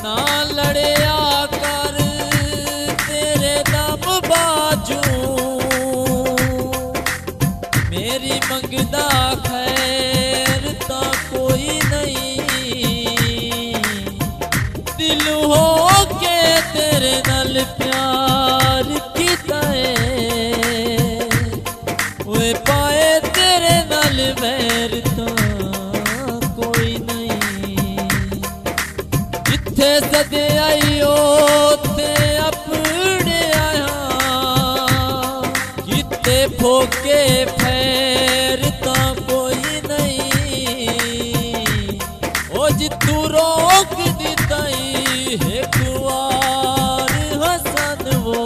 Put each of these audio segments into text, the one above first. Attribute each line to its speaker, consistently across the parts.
Speaker 1: ना लड़या कर तेरे दम बाजू, मेरी मंगदा खैर ता कोई नहीं, दिल हो के तेरे नाल प्यार कीता है, ओए पाए तेरे नाल वैर ता कोई नहीं, जिथे सदे आई ओथे अपने आया, किते फोके फैर ता कोई नहीं, ओ जितू रोक दिताई एक बार हसन वो,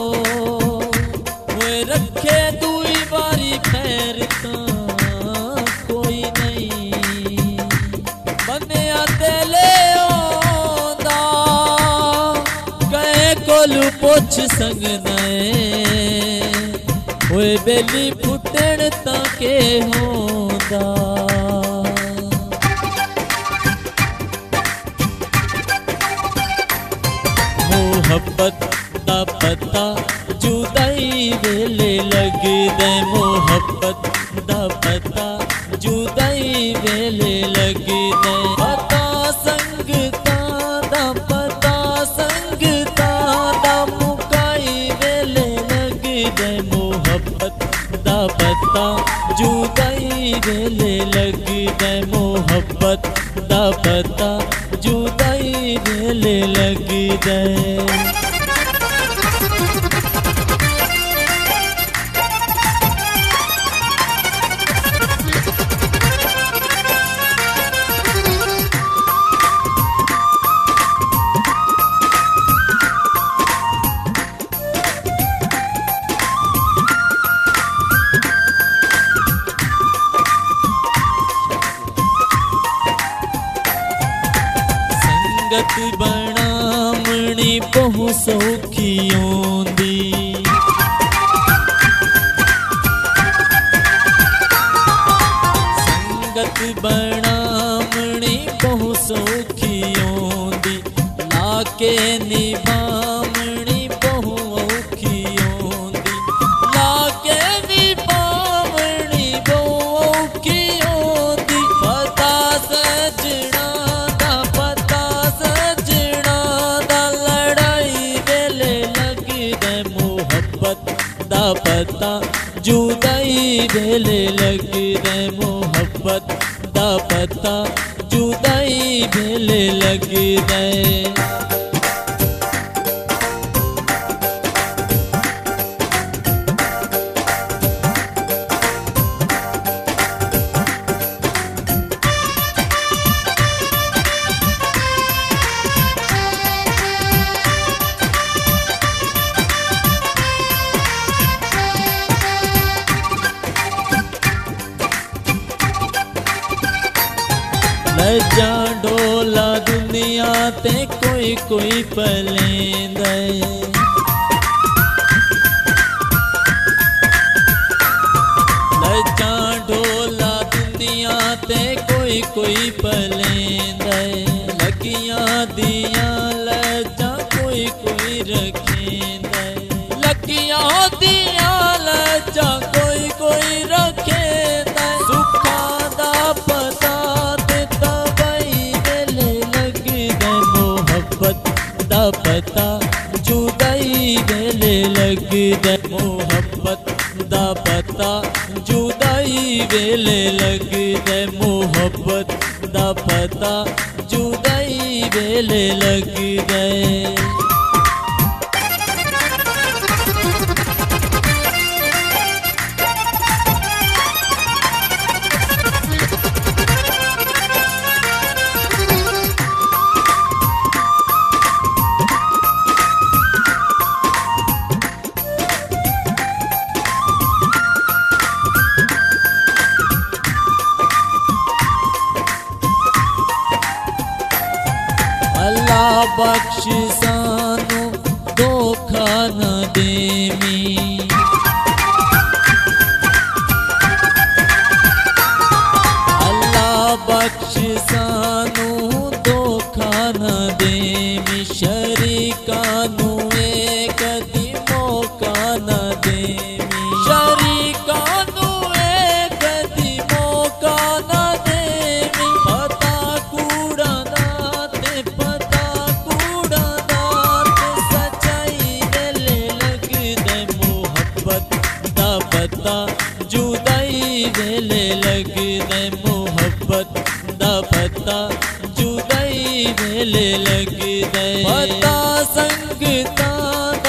Speaker 1: ओए रखे दुई बारी फैर ता कोई नहीं, बंदियां दिले ओंदा कहे कोलू पुछ सकदा है, ओए बेली फुटण ताके होंदा। मोहब्बत दा पता जुदाई वेले लगदे, मोहब्बत दा पता जुदाई वेले लगदे, पता संगता दा पता संगता दा मुकाई वेले लगदे, मोहब्बत दा पता जुदाई वेले लगदे, मोहब्बत दा पता जुदाई वेले लगदे। संगत बनावनी बहु सौखी होंदी, संगत बनावनी बहु सौखी होंदी, लाके निभावनी बहु औखी होंदी, लाके निभावनी बहु औखी होंदी, पता सजना दा पता सजना दा लड़ाई वेले लगदे, मोहब्बत दा पता जुदाई वेले लगदे, मोहब्बत दा पता जुदाई वेले लगदे। लजा डोला दुनिया ते कोई कोई पलेंदा, लजा डोला दुनिया ते कोई कोई पलेंदा, लगियां दियां लजा कोई कोई रखेंदा, लगियां दियां लजा कोई कोई रखेंदा, सुखा दा पता दा पता जुदाई वेले लगदे, मोहब्बत दा पता जुदाई वेले लगदे, मोहब्बत दा पता जुदाई वेले लगदे। बख्श सानू धोखा न देवी, अल्लाह बख्श सानू धोखा न देवी। वेले लगदे मुहब्बत दा पता जुदाई वेले लगदे पता संगतां